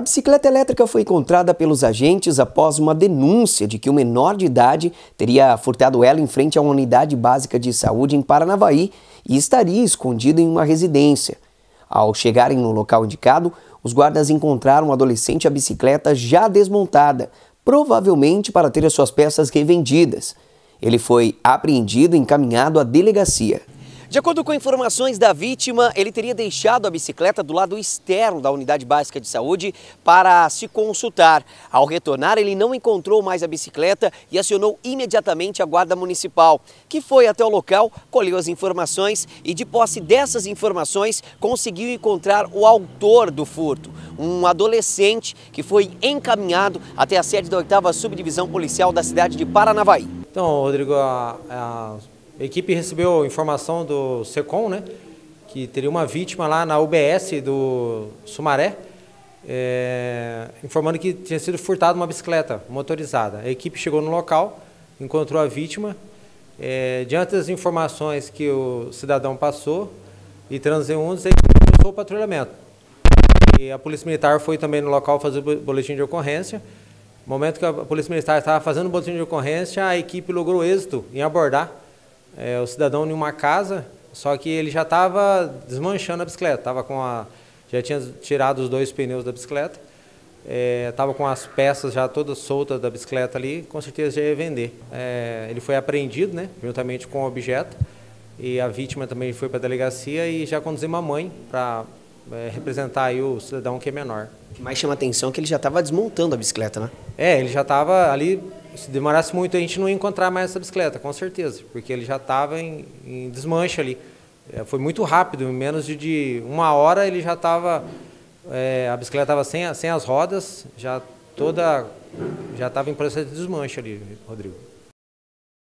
A bicicleta elétrica foi encontrada pelos agentes após uma denúncia de que um menor de idade teria furtado ela em frente a uma unidade básica de saúde em Paranavaí e estaria escondido em uma residência. Ao chegarem no local indicado, os guardas encontraram o adolescente e a bicicleta já desmontada, provavelmente para ter as suas peças revendidas. Ele foi apreendido e encaminhado à delegacia. De acordo com informações da vítima, ele teria deixado a bicicleta do lado externo da unidade básica de saúde para se consultar. Ao retornar, ele não encontrou mais a bicicleta e acionou imediatamente a guarda municipal, que foi até o local, colheu as informações e, de posse dessas informações, conseguiu encontrar o autor do furto, um adolescente que foi encaminhado até a sede da 8ª Subdivisão Policial da cidade de Paranavaí. Então, Rodrigo, a equipe recebeu informação do SECOM, né, que teria uma vítima lá na UBS do Sumaré, informando que tinha sido furtada uma bicicleta motorizada. A equipe chegou no local, encontrou a vítima, diante das informações que o cidadão passou e transeuntes, a equipe começou o patrulhamento. E a Polícia Militar foi também no local fazer o boletim de ocorrência. No momento que a Polícia Militar estava fazendo o boletim de ocorrência, a equipe logrou êxito em abordar o cidadão em uma casa, só que ele já estava desmanchando a bicicleta, já tinha tirado os 2 pneus da bicicleta, estava com as peças já todas soltas da bicicleta ali, com certeza já ia vender. Ele foi apreendido, né, juntamente com o objeto, e a vítima também foi para a delegacia e já conduzimos a mãe para representar aí o cidadão que é menor. O que mais chama a atenção é que ele já estava desmontando a bicicleta, né? Ele já estava ali. Se demorasse muito, a gente não ia encontrar mais essa bicicleta, com certeza, porque ele já estava em desmanche ali. Foi muito rápido, em menos de 1 hora ele já estava, a bicicleta estava sem as rodas, já estava em processo de desmanche ali, Rodrigo.